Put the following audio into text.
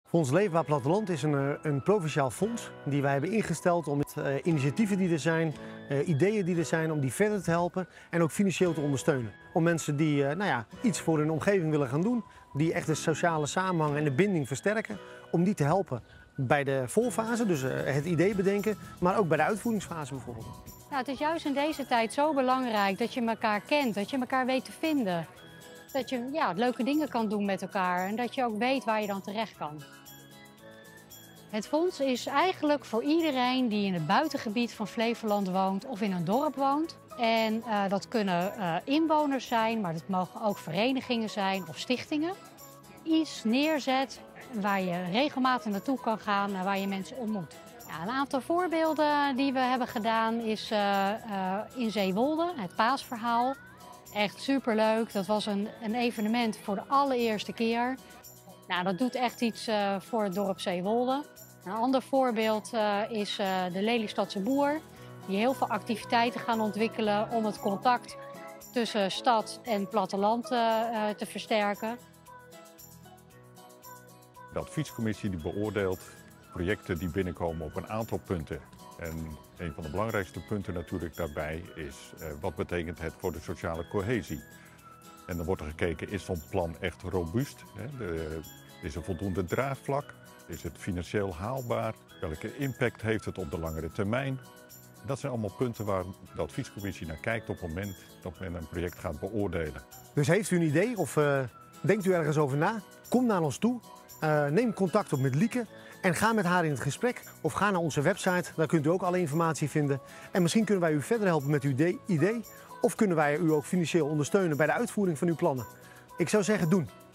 Fonds Leefbaar Platteland is een provinciaal fonds die wij hebben ingesteld om initiatieven die er zijn, ideeën die er zijn, om die verder te helpen en ook financieel te ondersteunen. Om mensen die iets voor hun omgeving willen gaan doen, die echt de sociale samenhang en de binding versterken, om die te helpen bij de voorfase, dus het idee bedenken, maar ook bij de uitvoeringsfase bijvoorbeeld. Nou, het is juist in deze tijd zo belangrijk dat je elkaar kent, dat je elkaar weet te vinden. Dat je leuke dingen kan doen met elkaar en dat je ook weet waar je dan terecht kan. Het fonds is eigenlijk voor iedereen die in het buitengebied van Flevoland woont of in een dorp woont. En dat kunnen inwoners zijn, maar dat mogen ook verenigingen zijn of stichtingen. Iets neerzet waar je regelmatig naartoe kan gaan en waar je mensen ontmoet. Ja, een aantal voorbeelden die we hebben gedaan is in Zeewolde, het paasverhaal. Echt superleuk. Dat was een evenement voor de allereerste keer. Nou, dat doet echt iets voor het dorp Zeewolde. Een ander voorbeeld is de Lelystadse Boer. Die heel veel activiteiten gaan ontwikkelen om het contact tussen stad en platteland te versterken. De adviescommissie die beoordeelt projecten die binnenkomen op een aantal punten. En een van de belangrijkste punten natuurlijk daarbij is wat betekent het voor de sociale cohesie. En dan wordt er gekeken, is zo'n plan echt robuust? Is er voldoende draagvlak? Is het financieel haalbaar? Welke impact heeft het op de langere termijn? Dat zijn allemaal punten waar de adviescommissie naar kijkt op het moment dat men een project gaat beoordelen. Dus heeft u een idee of denkt u ergens over na? Kom naar ons toe, neem contact op met Lieke en ga met haar in het gesprek. Of ga naar onze website, daar kunt u ook alle informatie vinden. En misschien kunnen wij u verder helpen met uw idee of kunnen wij u ook financieel ondersteunen bij de uitvoering van uw plannen. Ik zou zeggen, doen.